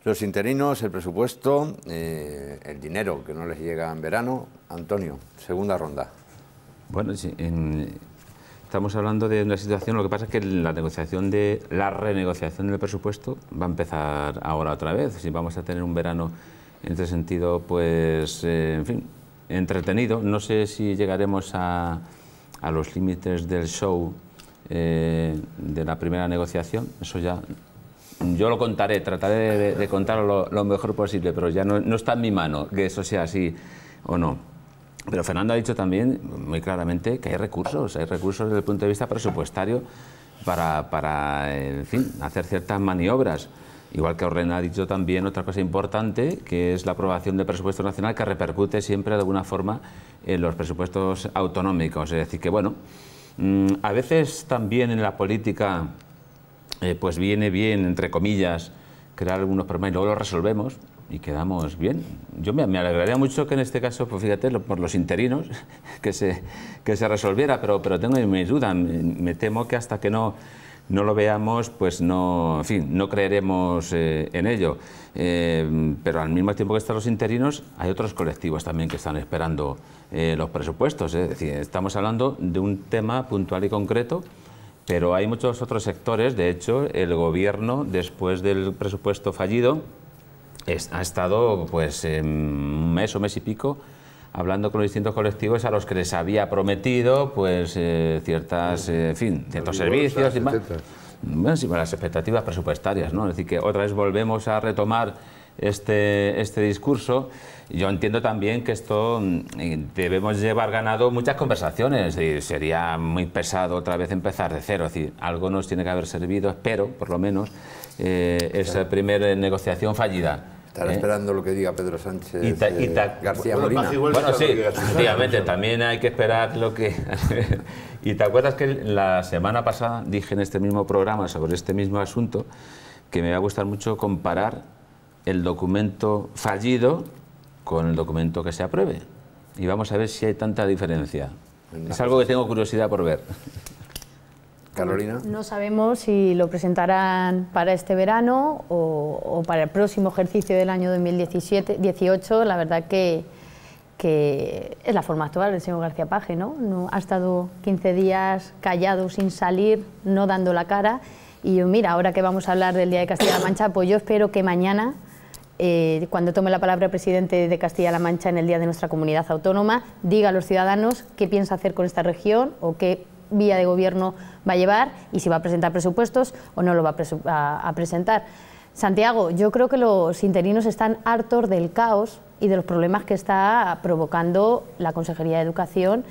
Los interinos, el presupuesto, el dinero que no les llega en verano. Antonio, segunda ronda. Bueno, sí, estamos hablando de una situación, lo que pasa es que la renegociación del presupuesto va a empezar ahora otra vez. Si vamos a tener un verano en este sentido, pues, en fin, entretenido. No sé si llegaremos a los límites del show de la primera negociación, eso ya... Yo lo contaré, trataré de contarlo lo mejor posible, pero ya no está en mi mano que eso sea así o no. Pero Fernando ha dicho también muy claramente que hay recursos desde el punto de vista presupuestario para en fin, hacer ciertas maniobras. Igual que Orlena ha dicho también otra cosa importante, que es la aprobación del presupuesto nacional, que repercute siempre de alguna forma en los presupuestos autonómicos. Es decir, que bueno, a veces también en la política... pues viene bien, entre comillas, crear algunos problemas y luego los resolvemos y quedamos bien. Yo me alegraría mucho que en este caso, pues fíjate, por los interinos, que se resolviera, pero tengo mis dudas. Me temo que hasta que no lo veamos, pues no, en fin, no creeremos en ello. Pero al mismo tiempo que están los interinos, hay otros colectivos también que están esperando los presupuestos. Es decir, estamos hablando de un tema puntual y concreto, pero hay muchos otros sectores. De hecho, el Gobierno, después del presupuesto fallido, ha estado pues un mes o mes y pico hablando con los distintos colectivos a los que les había prometido pues ciertos servicios y más. Bueno, sí, las expectativas presupuestarias, ¿no? Es decir, que otra vez volvemos a retomar este discurso. Yo entiendo también que esto debemos llevar ganado muchas conversaciones, y sería muy pesado otra vez empezar de cero. Es decir, algo nos tiene que haber servido, espero, por lo menos, esa primera negociación fallida. Estará esperando lo que diga Pedro Sánchez García Molina. Bueno, sí, efectivamente, también hay que esperar lo que... Y te acuerdas que la semana pasada dije en este mismo programa sobre este mismo asunto que me va a gustar mucho comparar el documento fallido con el documento que se apruebe. Y vamos a ver si hay tanta diferencia. Es algo que tengo curiosidad por ver. Carolina. No sabemos si lo presentarán para este verano o para el próximo ejercicio del año 2017-18. La verdad que es la forma actual del señor García Paje, ¿no? Ha estado 15 días callado, sin salir, no dando la cara. Y yo, mira, ahora que vamos a hablar del Día de Castilla-La Mancha, pues yo espero que mañana, cuando tome la palabra el presidente de Castilla-La Mancha en el Día de nuestra comunidad autónoma, diga a los ciudadanos qué piensa hacer con esta región o qué vía de gobierno va a llevar y si va a presentar presupuestos o no lo va a presentar. Santiago, yo creo que los interinos están hartos del caos y de los problemas que está provocando la Consejería de Educación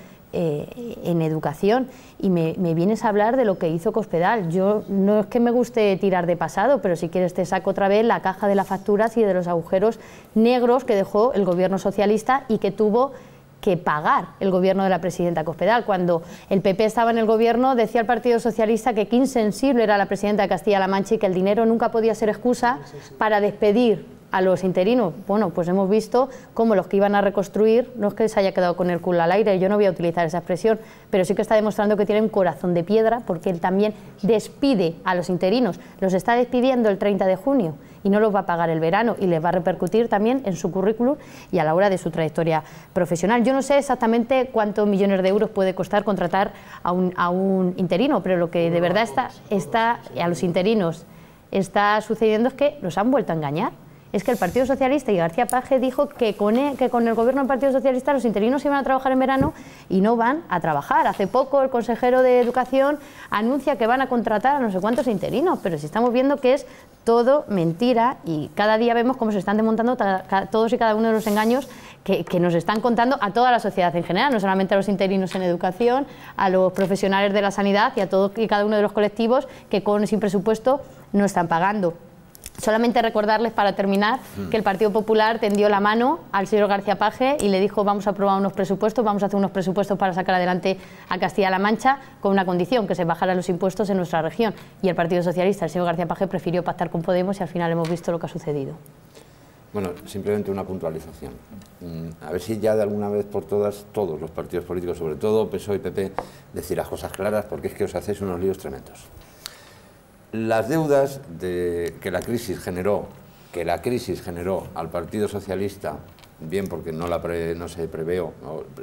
en educación, y me vienes a hablar de lo que hizo Cospedal. Yo no es que me guste tirar de pasado, pero si quieres te saco otra vez la caja de las facturas y de los agujeros negros que dejó el gobierno socialista y que tuvo que pagar el gobierno de la presidenta Cospedal. Cuando el PP estaba en el gobierno, decía el Partido Socialista que qué insensible era la presidenta de Castilla-La Mancha y que el dinero nunca podía ser excusa para despedir a los interinos. Bueno, pues hemos visto cómo los que iban a reconstruir, no es que se haya quedado con el culo al aire, yo no voy a utilizar esa expresión, pero sí que está demostrando que tiene un corazón de piedra, porque él también despide a los interinos, los está despidiendo el 30 de junio y no los va a pagar el verano, y les va a repercutir también en su currículum y a la hora de su trayectoria profesional. Yo no sé exactamente cuántos millones de euros puede costar contratar a un interino, pero lo que de verdad está a los interinos está sucediendo es que los han vuelto a engañar. Es que el Partido Socialista y García Paje dijo que con el gobierno del Partido Socialista los interinos iban a trabajar en verano y no van a trabajar. Hace poco el consejero de Educación anuncia que van a contratar a no sé cuántos interinos, pero si estamos viendo que es todo mentira, y cada día vemos cómo se están desmontando todos y cada uno de los engaños que nos están contando a toda la sociedad en general, no solamente a los interinos en educación, a los profesionales de la sanidad y a todos y cada uno de los colectivos que con o sin presupuesto no están pagando. Solamente recordarles, para terminar, que el Partido Popular tendió la mano al señor García Paje y le dijo: vamos a aprobar unos presupuestos, vamos a hacer unos presupuestos para sacar adelante a Castilla-La Mancha, con una condición, que se bajaran los impuestos en nuestra región. Y el Partido Socialista, el señor García Paje, prefirió pactar con Podemos y al final hemos visto lo que ha sucedido. Bueno, simplemente una puntualización. A ver si ya de alguna vez por todas, todos los partidos políticos, sobre todo PSOE y PP, decir las cosas claras, porque es que os hacéis unos líos tremendos. Las deudas que la crisis generó que la crisis generó al Partido Socialista, bien porque no se previó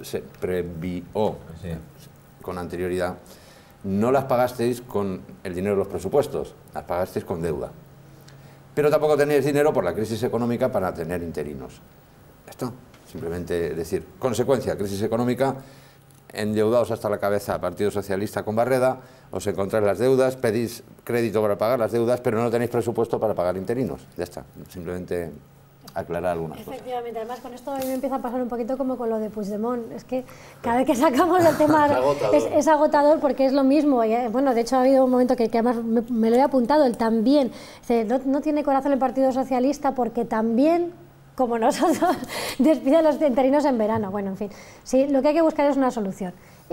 Sí. con anterioridad, no las pagasteis con el dinero de los presupuestos, las pagasteis con deuda. Pero tampoco tenéis dinero por la crisis económica para tener interinos. Esto, simplemente decir, consecuencia, crisis económica, endeudados hasta la cabeza Partido Socialista con Barreda, os encontráis las deudas, pedís crédito para pagar las deudas, pero no tenéis presupuesto para pagar interinos. Ya está, simplemente aclarar algunas cosas. Efectivamente, además con esto a mí me empieza a pasar un poquito como con lo de Puigdemont, es que cada vez que sacamos el tema es agotador porque es lo mismo, y, bueno, de hecho ha habido un momento que además me lo he apuntado, él también, no tiene corazón el Partido Socialista porque también, como nosotros, despide a los interinos en verano, bueno, en fin, sí, lo que hay que buscar es una solución.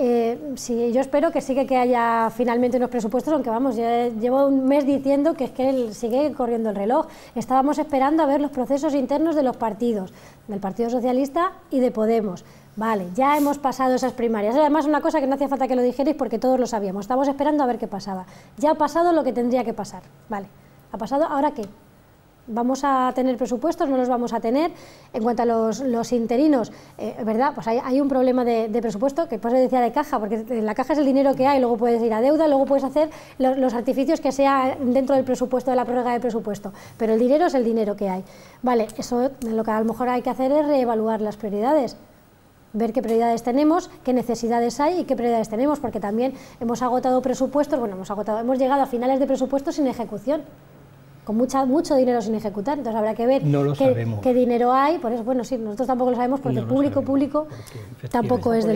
Sí, yo espero que sí que haya finalmente unos presupuestos, aunque vamos, ya llevo un mes diciendo que es que él sigue corriendo el reloj. Estábamos esperando a ver los procesos internos de los partidos, del Partido Socialista y de Podemos. Vale, ya hemos pasado esas primarias. Además, una cosa que no hacía falta que lo dijerais porque todos lo sabíamos. Estábamos esperando a ver qué pasaba. Ya ha pasado lo que tendría que pasar. Vale, ha pasado, ¿ahora qué? ¿Vamos a tener presupuestos? ¿No los vamos a tener? En cuanto a los interinos, ¿verdad? Pues hay un problema de presupuesto, que por eso decía de caja, porque la caja es el dinero que hay, luego puedes ir a deuda, luego puedes hacer los artificios que sea dentro del presupuesto, de la prórroga del presupuesto, pero el dinero es el dinero que hay. Vale, eso lo que a lo mejor hay que hacer es reevaluar las prioridades, ver qué prioridades tenemos, qué necesidades hay y qué prioridades tenemos, porque también hemos agotado presupuestos, bueno, hemos llegado a finales de presupuestos sin ejecución, con mucho dinero sin ejecutar, entonces habrá que ver qué dinero hay, por eso, bueno, sí, nosotros tampoco lo sabemos porque público tampoco es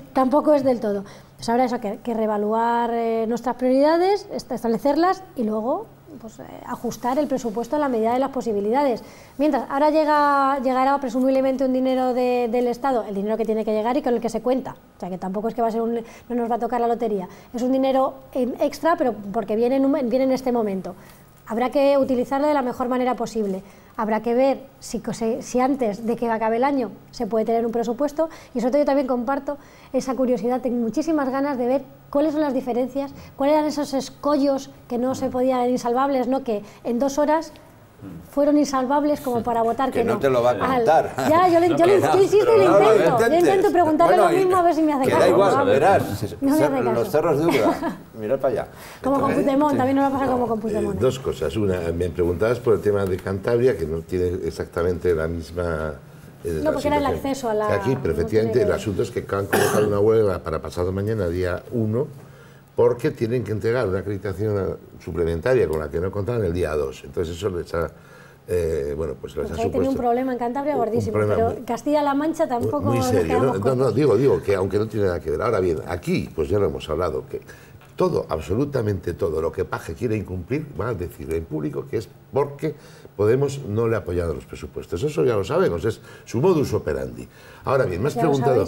del todo. Pues ahora eso, que reevaluar nuestras prioridades, establecerlas y luego pues, ajustar el presupuesto a la medida de las posibilidades. Mientras, ahora llegará presumiblemente un dinero del Estado, el dinero que tiene que llegar y con el que se cuenta, o sea que tampoco es que va a ser no nos va a tocar la lotería, es un dinero extra, pero porque viene en este momento. Habrá que utilizarlo de la mejor manera posible. Habrá que ver si antes de que acabe el año se puede tener un presupuesto, y sobre todo yo también comparto esa curiosidad, tengo muchísimas ganas de ver cuáles son las diferencias, cuáles eran esos escollos que no se podían, insalvables, ¿no? Que en 2 horas fueron insalvables como para votar que no. No te lo va a contar. Ya, yo insisto y lo intento preguntarle lo mismo a ver si me hace caso. Da igual, verás, los cerros de Úbeda, mirad para allá. Como con Puigdemont, también nos va a pasar como con Puigdemont. Dos cosas, una, me preguntabas por el tema de Cantabria, que no tiene exactamente la misma... No, porque era el acceso a la... Aquí, pero efectivamente, el asunto es que han colocado una huelga para pasado mañana, día 1, porque tienen que entregar una acreditación suplementaria con la que no contaban el día 2. Entonces eso les ha, bueno, pues les ha supuesto... Tiene un problema en Cantabria gordísimo, pero Castilla-La Mancha tampoco... Muy serio, no, digo que aunque no tiene nada que ver. Ahora bien, aquí, pues ya lo hemos hablado, que todo, absolutamente todo lo que Paje quiere incumplir, va a decir en público que es porque Podemos no le ha apoyado los presupuestos. Eso ya lo sabemos, es su modus operandi. Ahora bien, me has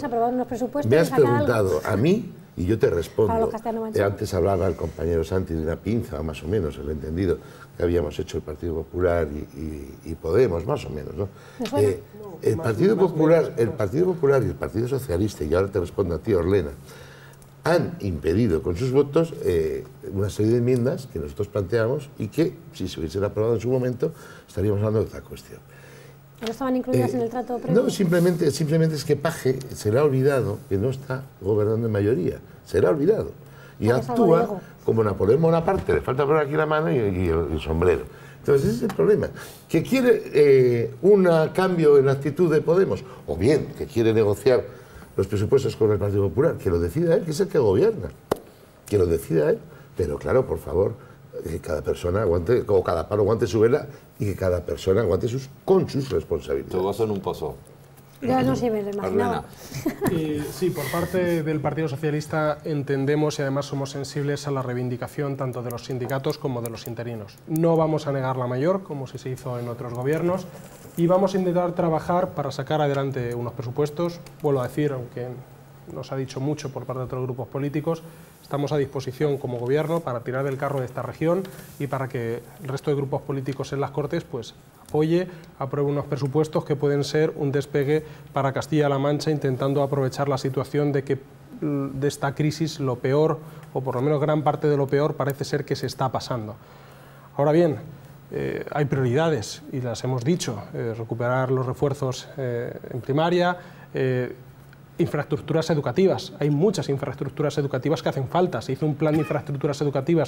preguntado a mí, y yo te respondo. Antes hablaba el compañero Santi de una pinza, más o menos, el entendido que habíamos hecho el Partido Popular y Podemos, más o menos, ¿no? El Partido Popular y el Partido Socialista, y ahora te respondo a ti, Orlena, han impedido con sus votos una serie de enmiendas que nosotros planteamos y que, si se hubiesen aprobado en su momento, estaríamos hablando de otra cuestión. ¿No estaban incluidas en el trato previo? No, simplemente es que Paje se le ha olvidado que no está gobernando en mayoría. Se le ha olvidado. Y actúa como Napoleón Bonaparte, le falta poner aquí la mano y el sombrero. Entonces ese es el problema. Que quiere un cambio en la actitud de Podemos, o bien que quiere negociar los presupuestos con el Partido Popular, que lo decida él, que es el que gobierna. Que lo decida él. Pero claro, por favor, que cada persona aguante, o cada palo aguante su vela, y que cada persona aguante con sus responsabilidades. Tu gozo en un pozo. Ya no sé, me lo imaginaba. Sí, por parte del Partido Socialista entendemos y además somos sensibles a la reivindicación tanto de los sindicatos como de los interinos. No vamos a negar la mayor, como si se hizo en otros gobiernos, y vamos a intentar trabajar para sacar adelante unos presupuestos. Vuelvo a decir, aunque nos ha dicho mucho por parte de otros grupos políticos, estamos a disposición como gobierno para tirar del carro de esta región y para que el resto de grupos políticos en las Cortes pues apruebe unos presupuestos que pueden ser un despegue para Castilla-La Mancha, intentando aprovechar la situación de que de esta crisis lo peor, o por lo menos gran parte de lo peor, parece ser que se está pasando. Ahora bien, hay prioridades y las hemos dicho, recuperar los refuerzos en primaria, infraestructuras educativas. Hay muchas infraestructuras educativas que hacen falta. Se hizo un plan de infraestructuras educativas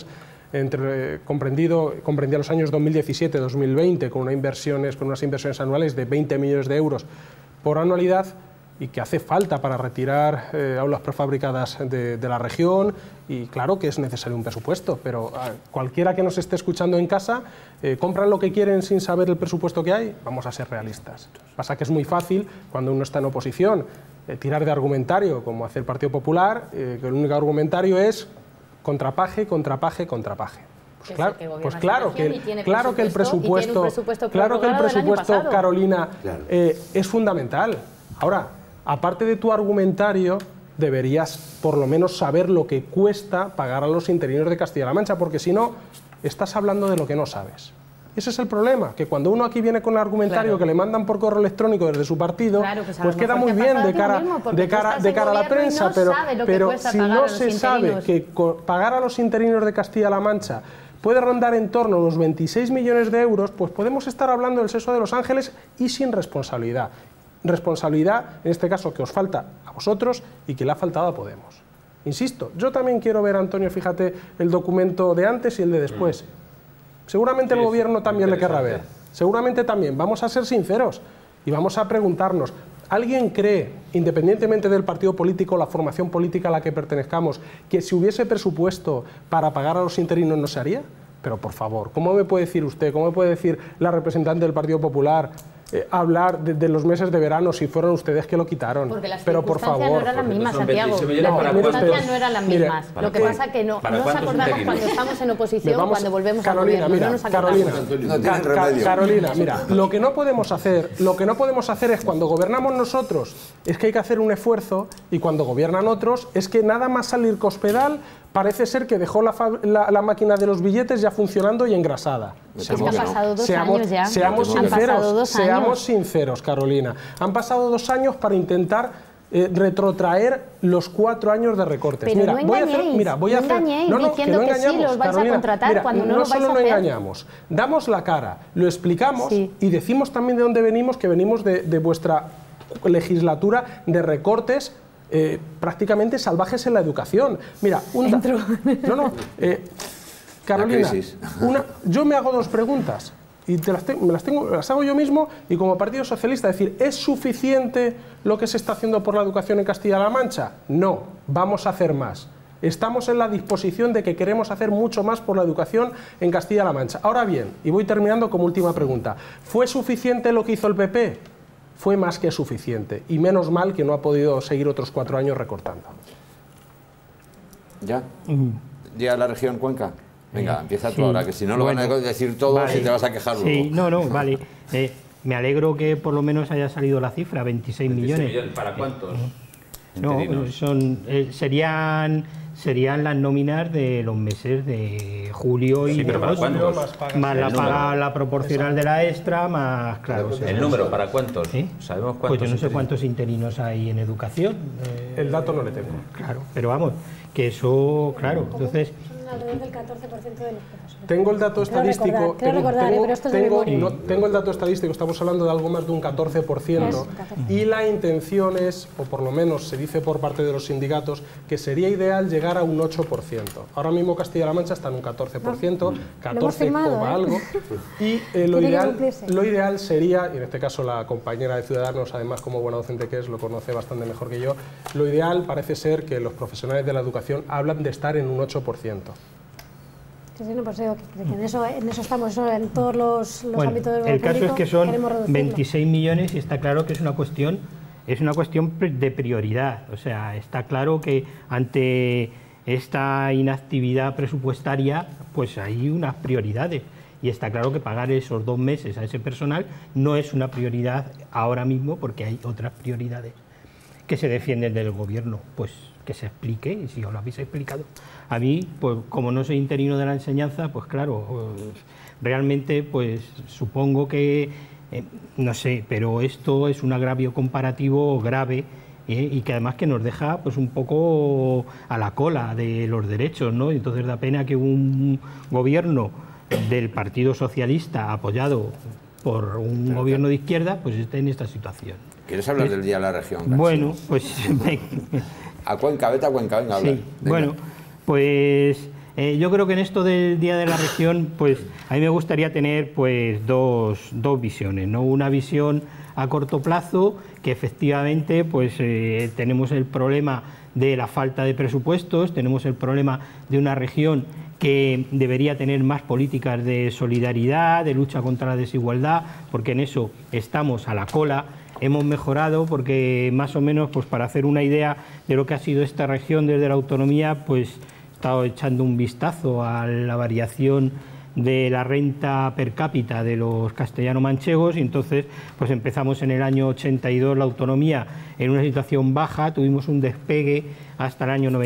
comprendía los años 2017-2020 con unas inversiones anuales de 20 millones de euros por anualidad, y que hace falta para retirar aulas prefabricadas de la región, y claro que es necesario un presupuesto, pero cualquiera que nos esté escuchando en casa, ¿compran lo que quieren sin saber el presupuesto que hay? Vamos a ser realistas. Pasa que es muy fácil, cuando uno está en oposición, tirar de argumentario, como hace el Partido Popular, que el único argumentario es contrapaje, contrapaje, contrapaje. Pues claro que el presupuesto, Carolina, es fundamental. Ahora, aparte de tu argumentario, deberías por lo menos saber lo que cuesta pagar a los interinos de Castilla-La Mancha, porque si no, estás hablando de lo que no sabes. Ese es el problema, que cuando uno aquí viene con un argumentario que le mandan por correo electrónico desde su partido, pues queda muy bien de cara a la prensa, pero si no se sabe que pagar a los interinos de Castilla-La Mancha puede rondar en torno a unos 26 millones de euros, pues podemos estar hablando del seso de los ángeles y sin responsabilidad. Responsabilidad, en este caso, que os falta a vosotros y que le ha faltado a Podemos. Insisto, yo también quiero ver, Antonio, fíjate, el documento de antes y el de después. Seguramente el gobierno también le querrá ver. Seguramente también. Vamos a ser sinceros y vamos a preguntarnos, ¿alguien cree, independientemente del partido político, la formación política a la que pertenezcamos, que si hubiese presupuesto para pagar a los interinos no se haría? Pero por favor, ¿cómo me puede decir usted, cómo me puede decir la representante del Partido Popular hablar de los meses de verano si fueron ustedes que lo quitaron? Porque las pero por favor, no eran las mismas, Santiago. Las circunstancias no eran las mismas. Lo que pasa es que no nos acordamos cuando estamos en oposición, cuando volvemos al gobierno. Carolina, mira, lo que no podemos hacer es cuando gobernamos nosotros, es que hay que hacer un esfuerzo, y cuando gobiernan otros, es que nada más salir Cospedal, parece ser que dejó la máquina de los billetes ya funcionando y engrasada. Seamos sinceros, Carolina. Han pasado 2 años para intentar retrotraer los 4 años de recortes. Pero no engañéis diciendo que sí los vais a contratar cuando no lo vais a hacer. No engañamos, damos la cara, lo explicamos y decimos también de dónde venimos, que venimos de vuestra legislatura de recortes prácticamente salvajes en la educación. Mira, Carolina, yo me hago 2 preguntas y las hago yo mismo y como Partido Socialista, es decir, ¿es suficiente lo que se está haciendo por la educación en Castilla-La Mancha? No, vamos a hacer más. Estamos en la disposición de que queremos hacer mucho más por la educación en Castilla-La Mancha. Ahora bien, y voy terminando como última pregunta, ¿fue suficiente lo que hizo el PP? Fue más que suficiente, y menos mal que no ha podido seguir otros 4 años recortando. ¿Ya? ¿Ya la región Cuenca? Venga, empieza tú ahora, que si no lo van a decir todos y te vas a quejar luego. Sí, vale. Me alegro que por lo menos haya salido la cifra, 26 millones. ¿Para cuántos? No, serían las nóminas de los meses de julio y de agosto, más la proporcional de la extra, más, claro... ¿El número para cuántos? ¿Sí? ¿Sabemos cuántos? Pues yo no sé cuántos interinos hay en educación. El dato no le tengo. Claro, pero vamos, que eso, claro, entonces... Alrededor del 14% de los profesores. Tengo el dato estadístico. Tengo el dato estadístico, estamos hablando de algo más de un 14%. Y la intención es, o por lo menos se dice por parte de los sindicatos, que sería ideal llegar a un 8%. Ahora mismo Castilla-La Mancha está en un 14%, 14, algo. Y lo ideal sería, y en este caso la compañera de Ciudadanos, además como buena docente que es, lo conoce bastante mejor que yo, lo ideal parece ser que los profesionales de la educación hablan de estar en un 8%. Sí, no, pues digo que en eso estamos, en todos los ámbitos del el caso es que son 26 millones y está claro que es una cuestión de prioridad. O sea, está claro que ante esta inactividad presupuestaria, pues hay unas prioridades. Y está claro que pagar esos 2 meses a ese personal no es una prioridad ahora mismo, porque hay otras prioridades que se defienden del gobierno. Pues que se explique, y si os lo habéis explicado. A mí, pues como no soy interino de la enseñanza, pues claro, realmente pues supongo que, no sé, pero esto es un agravio comparativo grave y que además que nos deja pues un poco a la cola de los derechos, ¿no? Entonces da pena que un gobierno del Partido Socialista apoyado por un gobierno de izquierda, pues esté en esta situación. ¿Quieres hablar del Día de la Región? Bueno, pues... A Cuenca, vete a Cuenca, venga, habla. Sí, bueno, pues yo creo que en esto del Día de la Región, pues a mí me gustaría tener pues dos visiones, ¿no? Una visión a corto plazo, que efectivamente pues tenemos el problema de la falta de presupuestos, tenemos el problema de una región que debería tener más políticas de solidaridad, de lucha contra la desigualdad, porque en eso estamos a la cola. Hemos mejorado porque más o menos, pues para hacer una idea de lo que ha sido esta región desde la autonomía, pues he estado echando un vistazo a la variación de la renta per cápita de los castellano-manchegos, y entonces pues empezamos en el año 82 la autonomía en una situación baja, tuvimos un despegue hasta el año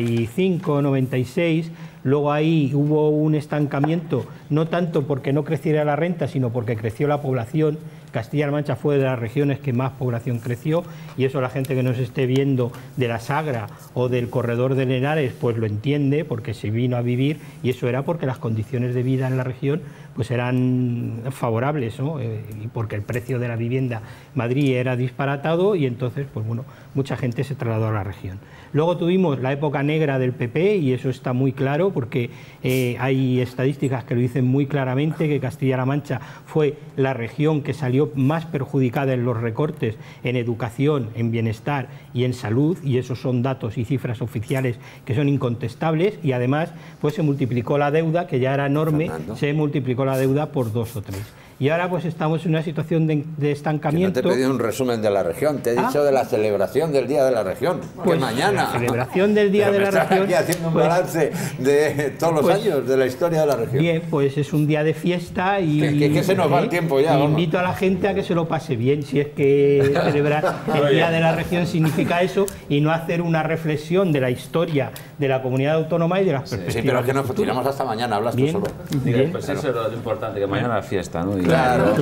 95, 96, luego ahí hubo un estancamiento, no tanto porque no creciera la renta, sino porque creció la población. Castilla-La Mancha fue de las regiones que más población creció, y eso la gente que nos esté viendo de la Sagra o del corredor de Henares pues lo entiende, porque se vino a vivir, y eso era porque las condiciones de vida en la región pues eran favorables, ¿no? Y porque el precio de la vivienda en Madrid era disparatado, y entonces pues bueno, mucha gente se trasladó a la región. Luego tuvimos la época negra del PP, y eso está muy claro porque hay estadísticas que lo dicen muy claramente, que Castilla-La Mancha fue la región que salió más perjudicada en los recortes en educación, en bienestar y en salud, y esos son datos y cifras oficiales que son incontestables, y además pues se multiplicó la deuda, que ya era enorme, se multiplicó la deuda por 2 o 3. Y ahora pues estamos en una situación de estancamiento. Que no te he pedido un resumen de la región, te he dicho de la celebración del Día de la Región, pues que mañana. La celebración del Día de la Región. Aquí haciendo un balance de todos los años de la historia de la región. Bien, pues es un día de fiesta y... Que se nos va el tiempo ya. Invito a la gente a que se lo pase bien, si es que celebrar el Día de la Región significa eso, y no hacer una reflexión de la historia de la comunidad autónoma y de las perspectivas. Sí, pero es que nos tiramos hasta mañana, hablas bien, tú solo. Bien, pues eso es lo importante, que mañana es fiesta, ¿no? Claro.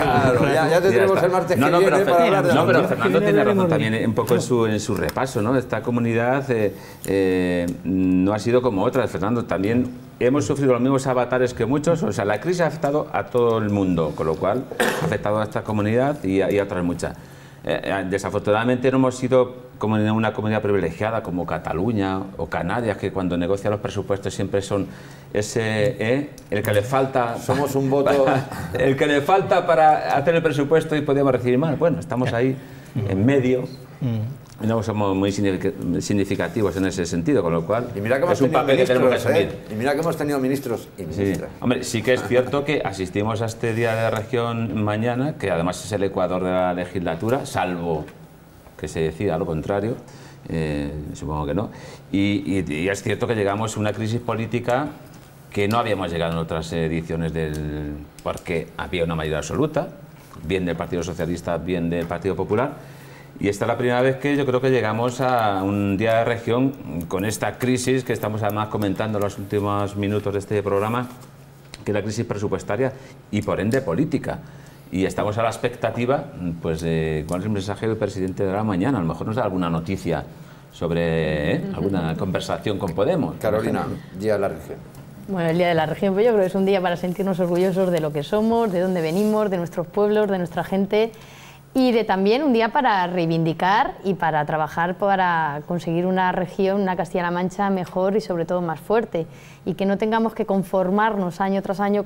Ya tendremos el martes que viene para hablar de No, pero Fernando tiene razón también un poco en su repaso, ¿no? Esta comunidad no ha sido como otras, Fernando. También hemos sufrido los mismos avatares que muchos, o sea, la crisis ha afectado a todo el mundo, con lo cual ha afectado a esta comunidad y a otras muchas. Desafortunadamente no hemos sido como una comunidad privilegiada como Cataluña o Canarias, que cuando negocian los presupuestos siempre son el que le falta. Somos un voto. El que le falta para hacer el presupuesto y podemos recibir más. Bueno, estamos ahí en medio. No somos muy significativos en ese sentido, con lo cual es un papel que tenemos que asumir. Y mira que hemos tenido ministros y ministras. Sí. Hombre, sí que es cierto que asistimos a este Día de la Región mañana, que además es el ecuador de la legislatura, salvo que se decida lo contrario, supongo que no. Y es cierto que llegamos a una crisis política que no habíamos llegado en otras ediciones porque había una mayoría absoluta, bien del Partido Socialista, bien del Partido Popular. Y esta es la primera vez que yo creo que llegamos a un Día de Región con esta crisis que estamos además comentando en los últimos minutos de este programa, que es la crisis presupuestaria y por ende política. Y estamos a la expectativa pues, de cuál es el mensaje del presidente de la mañana. A lo mejor nos da alguna noticia sobre alguna conversación con Podemos. Carolina, Día de la Región. Bueno, el Día de la Región, pues yo creo que es un día para sentirnos orgullosos de lo que somos, de dónde venimos, de nuestros pueblos, de nuestra gente. Y también un día para reivindicar y para trabajar para conseguir una región, una Castilla-La Mancha mejor y sobre todo más fuerte, y que no tengamos que conformarnos año tras año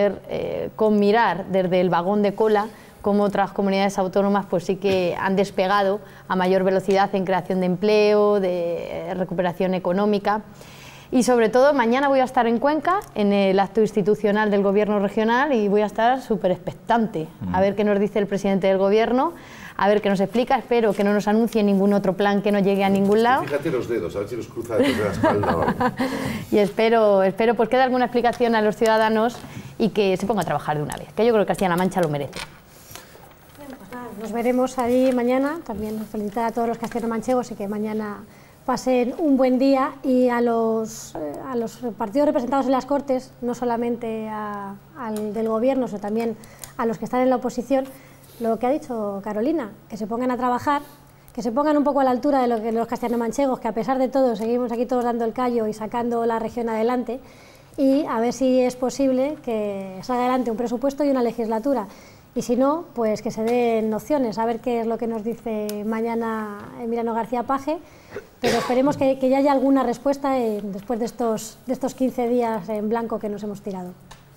con mirar desde el vagón de cola como otras comunidades autónomas pues sí que han despegado a mayor velocidad en creación de empleo, de recuperación económica. Y sobre todo mañana voy a estar en Cuenca en el acto institucional del Gobierno regional y voy a estar súper expectante a ver qué nos dice el presidente del Gobierno, a ver qué nos explica. Espero que no nos anuncie ningún otro plan que no llegue a ningún lado. Fíjate los dedos, a ver si los cruza detrás de la espalda o algo. Y espero pues que dé alguna explicación a los ciudadanos y que se ponga a trabajar de una vez, que yo creo que Castilla-La Mancha lo merece. Bueno, pues nada, nos veremos allí mañana. También felicitar a todos los castellano-manchegos y que mañana pasen un buen día, y a los partidos representados en las Cortes, no solamente al del Gobierno, sino también a los que están en la oposición, lo que ha dicho Carolina, que se pongan a trabajar, que se pongan un poco a la altura de lo que los castellano-manchegos, que a pesar de todo seguimos aquí todos dando el callo y sacando la región adelante, y a ver si es posible que salga adelante un presupuesto y una legislatura. Y si no, pues que se den opciones, a ver qué es lo que nos dice mañana Emiliano García Paje, pero esperemos que ya haya alguna respuesta después de estos 15 días en blanco que nos hemos tirado.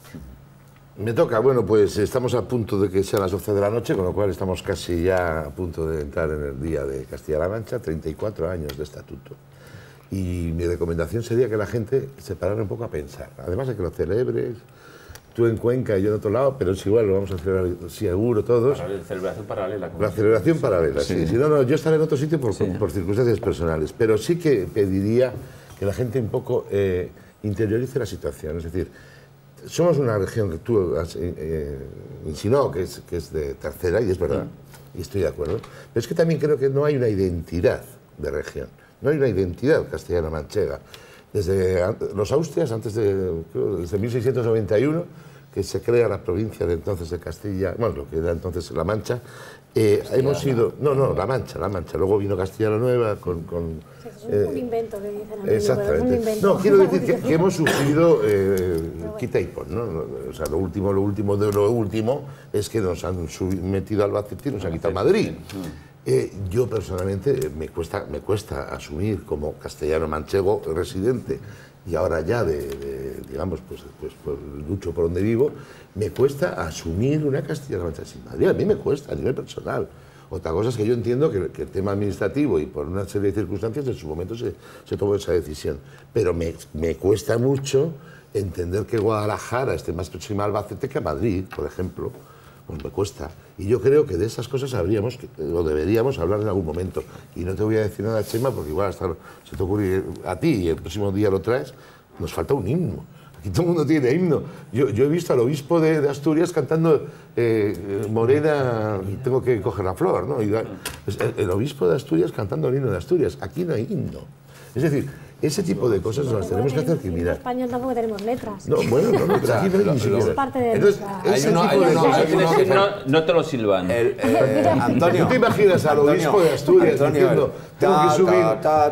Me toca, bueno, pues estamos a punto de que sean las 12 de la noche, con lo cual estamos casi ya a punto de entrar en el día de Castilla-La Mancha, 34 años de estatuto. Y mi recomendación sería que la gente se parara un poco a pensar, además de que lo celebres, tú en Cuenca y yo en otro lado, pero es igual, lo vamos a celebrar seguro todos. Celebración paralela. La celebración paralela, sí. Si no, yo estaré en otro sitio por circunstancias personales, pero sí que pediría que la gente un poco interiorice la situación, es decir, somos una región que tú has insinuado que es de tercera, y es verdad, y estoy de acuerdo, pero es que también creo que no hay una identidad de región, no hay una identidad castellano-manchega. Desde los Austrias, desde 1691, que se crea la provincia de entonces de Castilla, bueno, lo que era entonces La Mancha, hemos ido... No, La Mancha. Luego vino Castilla la Nueva con es un invento que dicen a mí. Exactamente. Es un invento. No, quiero decir que hemos sufrido quita y pon, ¿no? O sea, lo último de lo último es que nos han metido al Albacete y nos han quitado Madrid. Yo personalmente me cuesta asumir como castellano-manchego residente y ahora ya digamos, pues lucho por donde vivo, me cuesta asumir una Castilla-La Mancha sin Madrid. A mí me cuesta a nivel personal. Otra cosa es que yo entiendo que el tema administrativo y por una serie de circunstancias en su momento se tomó esa decisión. Pero me cuesta mucho entender que Guadalajara esté más próxima a Albacete que a Madrid, por ejemplo. Pues me cuesta. Y yo creo que de esas cosas deberíamos hablar en algún momento. Y no te voy a decir nada, Chema, porque igual hasta se te ocurre a ti y el próximo día lo traes. Nos falta un himno. Aquí todo el mundo tiene himno. Yo he visto al obispo de Asturias cantando Morena, tengo que coger la flor, ¿no? Y el obispo de Asturias cantando el himno de Asturias. Aquí no hay himno. Es decir, ese tipo de cosas nos las tenemos que hacer que mirar. En español tampoco tenemos letras. No, bueno, pero aquí no hay ni siquiera. Es parte de No te lo silban. Antonio, ¿tú te imaginas al obispo de Asturias diciendo tengo que subir?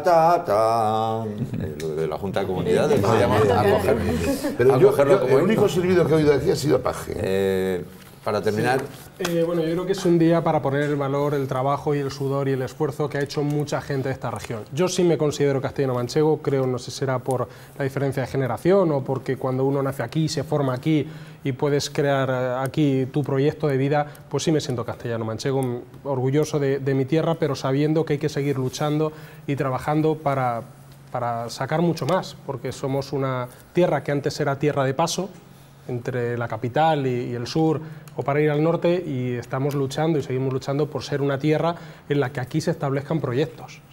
Lo de la Junta de Comunidades se llama acogerlo. Pero el único silbido que he oído aquí ha sido Paje. Para terminar... Bueno, yo creo que es un día para poner en valor el trabajo y el sudor y el esfuerzo que ha hecho mucha gente de esta región. Yo sí me considero castellano-manchego, creo, no sé si será por la diferencia de generación o porque cuando uno nace aquí, se forma aquí y puedes crear aquí tu proyecto de vida, pues sí me siento castellano-manchego, orgulloso de mi tierra, pero sabiendo que hay que seguir luchando y trabajando para sacar mucho más, porque somos una tierra que antes era tierra de paso, entre la capital y el sur o para ir al norte, y estamos luchando y seguimos luchando por ser una tierra en la que aquí se establezcan proyectos,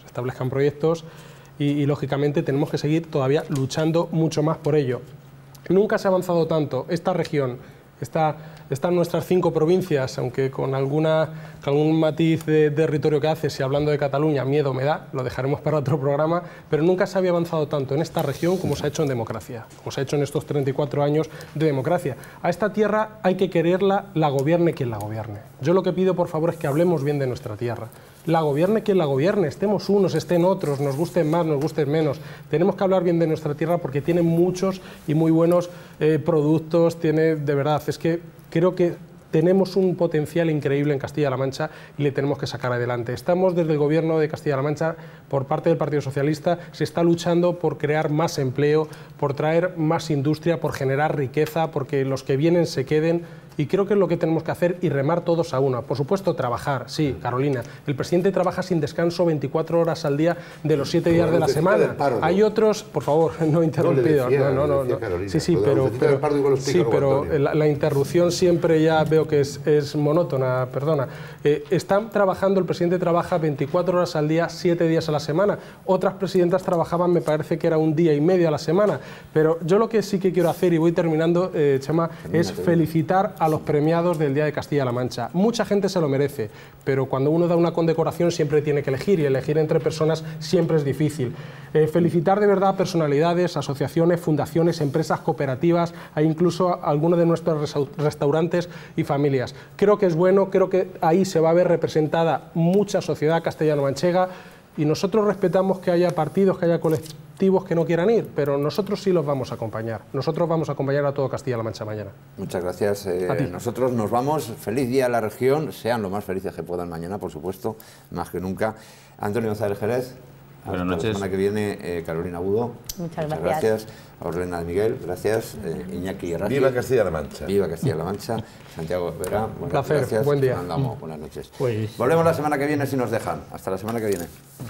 y lógicamente tenemos que seguir todavía luchando mucho más por ello. Nunca se ha avanzado tanto. Esta región están nuestras 5 provincias, aunque con algún matiz de territorio que hace, si hablando de Cataluña, miedo me da, lo dejaremos para otro programa, pero nunca se había avanzado tanto en esta región como se ha hecho en democracia, como se ha hecho en estos 34 años de democracia. A esta tierra hay que quererla, la gobierne quien la gobierne. Yo lo que pido, por favor, es que hablemos bien de nuestra tierra. La gobierne quien la gobierne, estemos unos, estén otros, nos gusten más, nos gusten menos. Tenemos que hablar bien de nuestra tierra porque tiene muchos y muy buenos productos, tiene, de verdad, es que creo que tenemos un potencial increíble en Castilla-La Mancha y le tenemos que sacar adelante. Estamos desde el Gobierno de Castilla-La Mancha, por parte del Partido Socialista, se está luchando por crear más empleo, por traer más industria, por generar riqueza, porque los que vienen se queden. Y creo que es lo que tenemos que hacer y remar todos a una. Por supuesto, trabajar. Sí, Carolina, el presidente trabaja sin descanso 24 horas al día de los 7 días de la semana. Hay otros, por favor, no interrumpidos. No. Sí, pero la interrupción siempre ya veo que es monótona, perdona. Están trabajando, el presidente trabaja 24 horas al día, 7 días a la semana. Otras presidentas trabajaban, me parece que era un día y medio a la semana. Pero yo lo que sí que quiero hacer, y voy terminando, Chema, es felicitar a los premiados del Día de Castilla-La Mancha. Mucha gente se lo merece, pero cuando uno da una condecoración siempre tiene que elegir, y elegir entre personas siempre es difícil. Felicitar de verdad a personalidades, asociaciones, fundaciones, empresas, cooperativas, e incluso a algunos de nuestros restaurantes y familias. Creo que es bueno, creo que ahí se va a ver representada mucha sociedad castellano-manchega, Y nosotros respetamos que haya partidos, que haya colectivos que no quieran ir, pero nosotros sí los vamos a acompañar. Nosotros vamos a acompañar a todo Castilla-La Mancha mañana. Muchas gracias. Nosotros nos vamos. Feliz día a la región. Sean lo más felices que puedan mañana, por supuesto, más que nunca. Antonio González Jerez. Buenas noches. La semana que viene, Carolina Budo. Muchas gracias. Orlena de Miguel, gracias. Iñaki Herrera. Viva Castilla-La Mancha. Viva Castilla-La Mancha. Santiago Vera. Un placer. Gracias. Buen día. Andamos. Buenas noches. Pues... Volvemos la semana que viene si nos dejan. Hasta la semana que viene.